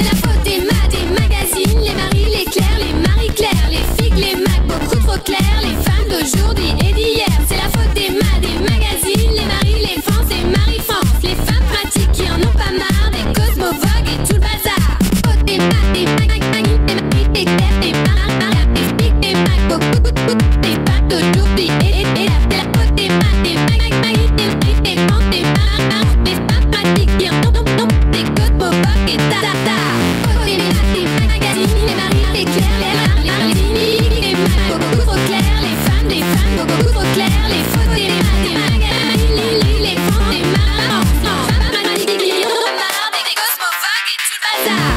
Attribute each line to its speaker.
Speaker 1: C'est la faute des magazines, les Marie, les Claire, les Marie-Claire, les figues, les Mac, beaucoup trop clairs, les femmes d'aujourd'hui et d'hier. C'est la faute des magazines, les Marie, les France, les Marie-France, les femmes pratiques qui en ont pas marre, des Cosmo Vogue et tout le bazar. Faute des magazines, les Marie, les Claire, les Marie, les figues, les Mac, beaucoup des femmes d'aujourd'hui et la faute des magazines, les France, les Marie, les femmes pratiques qui en ont des Cosmo Vogue et ta. Faute des magazines, les Marie, les Claire, les figues, les Mac, beaucoup trop clairs, les femmes beaucoup trop claires, les fautes des magazines, les France, les Marie, les femmes pratiques qui en ont marre, des Cosmo Vogue et tout le bazar.